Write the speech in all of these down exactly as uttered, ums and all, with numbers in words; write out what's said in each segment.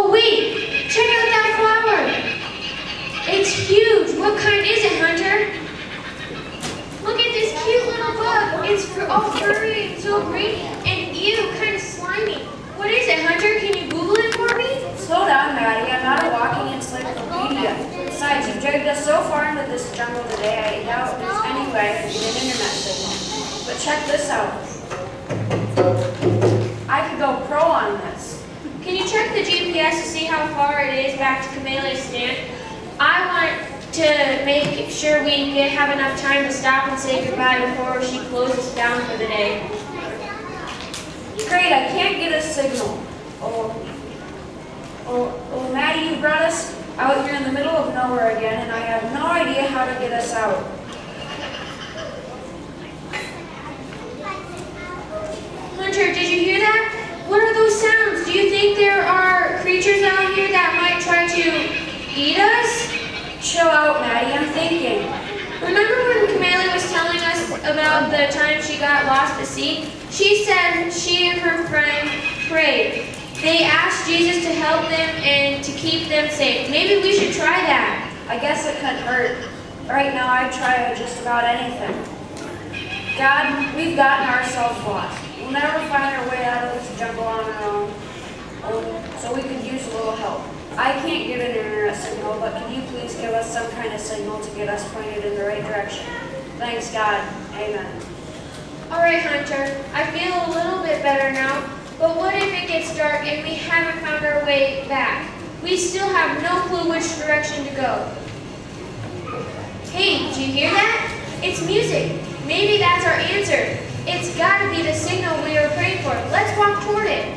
Oh wait, check out that flower. It's huge. What kind is it, Hunter? Look at this cute little bug. It's all furry and so green and ew, kind of slimy. What is it, Hunter? Can you Google it for me? Slow down, Maddie. I'm not a walking encyclopedia. Besides, you've dragged us so far into this jungle today, I doubt there's any way I can get an internet signal. But check this out. I could go pro on this. Can you check the G P S to see how far it is back to Kamele's stand? I want to make sure we get, have enough time to stop and say goodbye before she closes down for the day. Great, I can't get a signal. Oh, oh, oh, Maddie, you brought us out here in the middle of nowhere again, and I have no idea how to get us out. Hunter, did you hear that? What are those sounds? Do you think there are creatures out here that might try to eat us? Chill out, Maddie, I'm thinking. Remember when Kamele was telling us about the time she got lost at sea? She said she and her friend prayed. They asked Jesus to help them and to keep them safe. Maybe we should try that. I guess it couldn't hurt. Right now, I'd try just about anything. God, we've gotten ourselves lost. We'll never find our way out of this jungle on our own, so we could use a little help. I can't get an internet signal, but can you please give us some kind of signal to get us pointed in the right direction? Thanks, God. Amen. All right, Hunter. I feel a little bit better now, but what if it gets dark and we haven't found our way back? We still have no clue which direction to go. Hey, do you hear that? It's music. Maybe that's our answer. It's got to be the signal we were praying for. Let's walk toward it.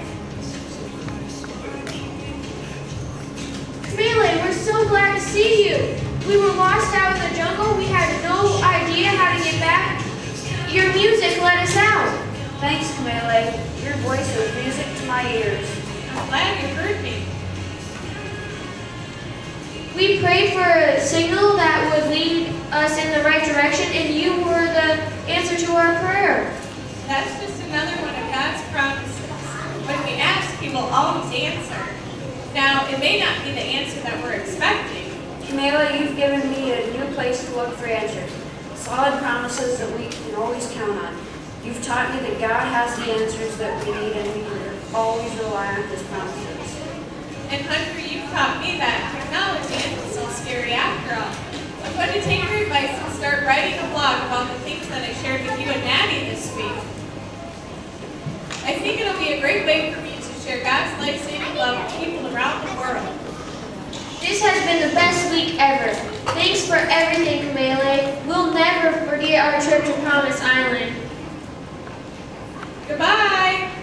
Kamele, we're so glad to see you. We were lost out in the jungle. We had no idea how to get back. Your music let us out. Thanks, Kamele. Your voice was music to my ears. I'm glad you heard me. We prayed for a signal that would lead us in the right direction, and you were the answer to our prayer. That's just another one of God's promises. When we ask, He will always answer. Now, it may not be the answer that we're expecting. Kamele, you've given me a new place to look for answers. Solid promises that we can always count on. You've taught me that God has the answers that we need, and we can always rely on His promises. And Hunter, you've taught me that technology isn't so scary after all. I'm going to take your advice and start writing a blog about the things that I shared with you and Maddie this week. I think it'll be a great way for me to share God's life-saving love with people around the world. This has been the best week ever. Thanks for everything, Kamele. We'll never forget our trip to Promise Island. Goodbye!